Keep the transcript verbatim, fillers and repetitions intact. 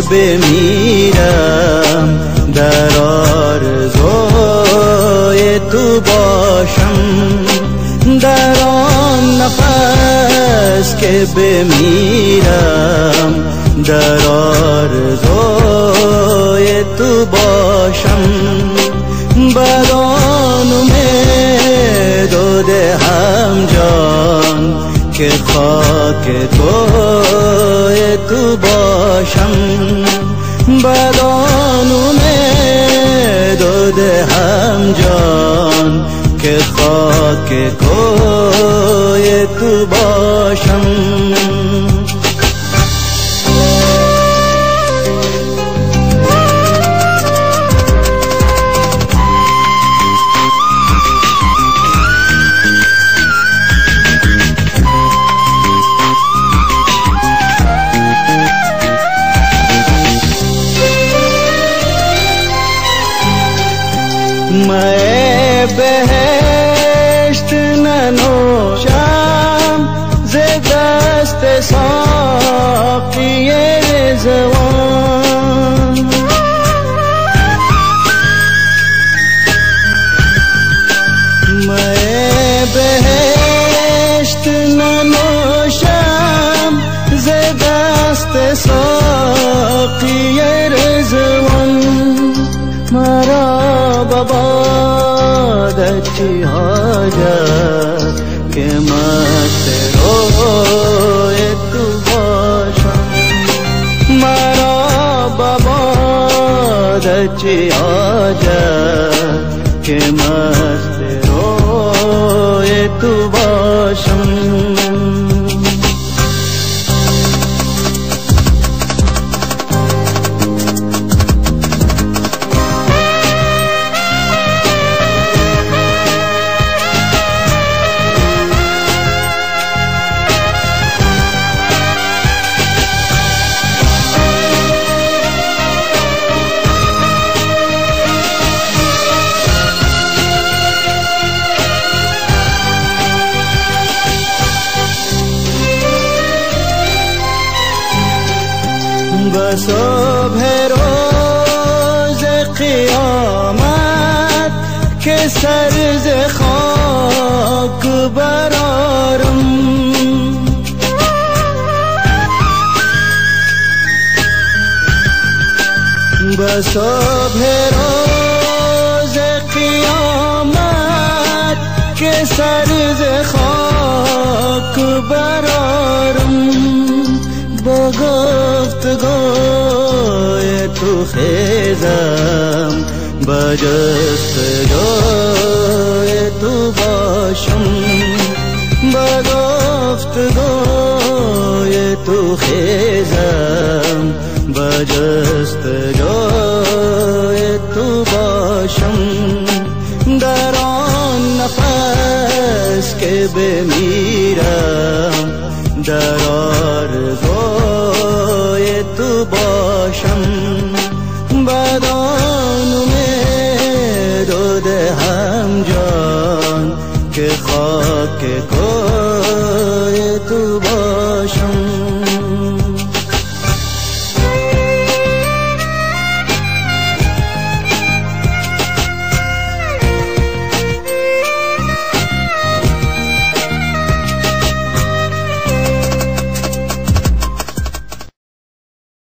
که بمیرم در آرزوی تو باشم. در آن نفس که بمیرم در آرزوی تو باشم. بدان امید و دهم جان که خاک کوی تو باشم. بدان امید و دهم جان که خاک کوی تو باشم. میں بہشت ننوشم ز دست ساقی رضوان. میں بہشت ننوشم ز دست ساقی رضوان. مرا ببادت چی حاجت که مست روی تو باشم. مرا ببادت چی حاجت که مست روی تو باشم. صبح روز قیامت که سر ز خاک برآرم. به صبح روز قیامت که سر ز خاک برآرم. با گفتگوی تو خیزم با جستجوی تو باشم. با گفتگوی تو خیزم با جستجوی تو باشم. در آن نفس که بمیرم در آرزوی تو باشم. بدان امید و دهم جان که خاک